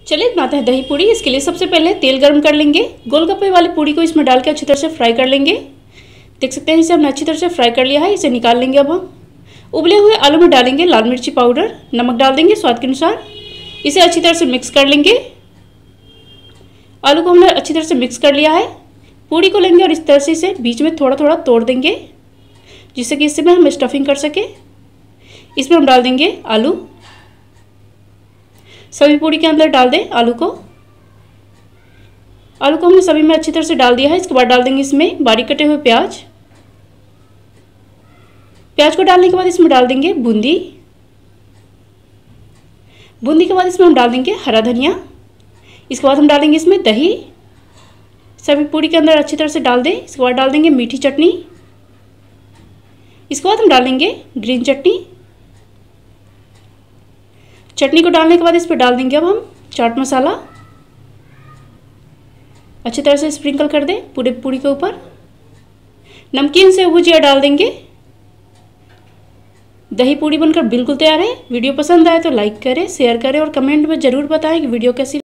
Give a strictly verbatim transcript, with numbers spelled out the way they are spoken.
चलिए बनाते हैं दही पूड़ी। इसके लिए सबसे पहले तेल गर्म कर लेंगे। गोलगप्पे वाली पूड़ी को इसमें डाल के अच्छी तरह से फ्राई कर लेंगे। देख सकते हैं इसे हमने अच्छी तरह से फ्राई कर लिया है। इसे निकाल लेंगे। अब हम उबले हुए आलू में डालेंगे लाल मिर्ची पाउडर, नमक डाल देंगे स्वाद के अनुसार। इसे अच्छी तरह से मिक्स कर लेंगे। आलू को हमने अच्छी तरह से मिक्स कर लिया है। पूड़ी को लेंगे और इस तरह से इसे बीच में थोड़ा थोड़ा तोड़ देंगे, जिससे कि इसमें हम स्टफिंग कर सके। इसमें हम डाल देंगे आलू। सभी पूड़ी के अंदर डाल दें आलू को। आलू को हमने सभी में अच्छी तरह से डाल दिया है। इसके बाद डाल देंगे इसमें बारीक कटे हुए प्याज। प्याज को डालने के बाद इसमें डाल देंगे बूंदी। बूंदी के बाद इसमें हम डाल देंगे हरा धनिया। इसके बाद हम डालेंगे इसमें दही। सभी पूड़ी के अंदर अच्छी तरह से डाल दें। इसके बाद डाल देंगे मीठी चटनी। इसके बाद हम डालेंगे ग्रीन चटनी। चटनी को डालने के बाद इस पर डाल देंगे अब हम चाट मसाला। अच्छी तरह से स्प्रिंकल कर दें पूरे पूड़ी के ऊपर। नमकीन से भुजिया डाल देंगे। दही पूड़ी बनकर बिल्कुल तैयार है। वीडियो पसंद आए तो लाइक करें, शेयर करें और कमेंट में ज़रूर बताएं कि वीडियो कैसी